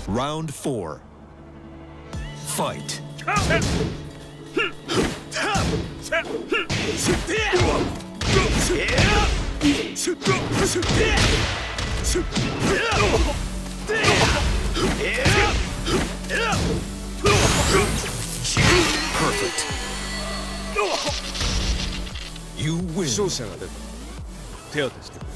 Round 4. Fight. Perfect. You win. 勝者が出た。手当てして。